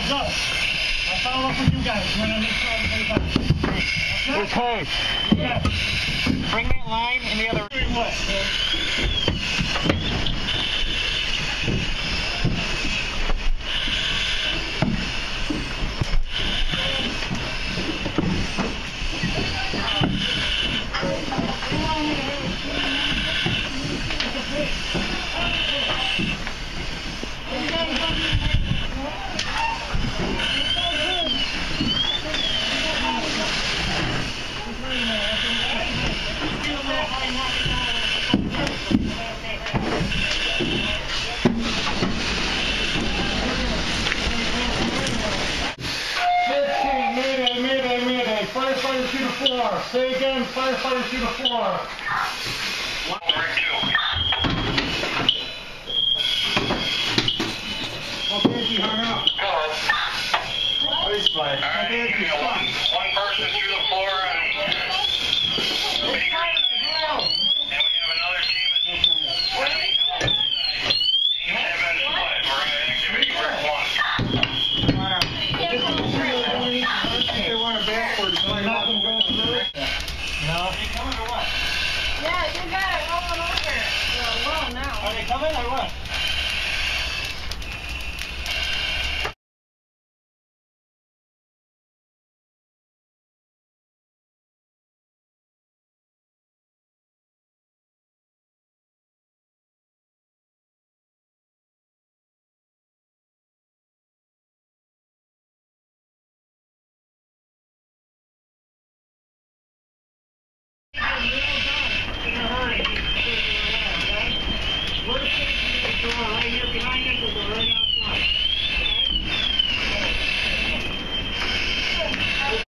Go. I'll follow up with you guys when I make sure everybody's on. Okay? Okay. Bring that line in the other way. Firefighters to the floor. Say again, firefighters to the floor.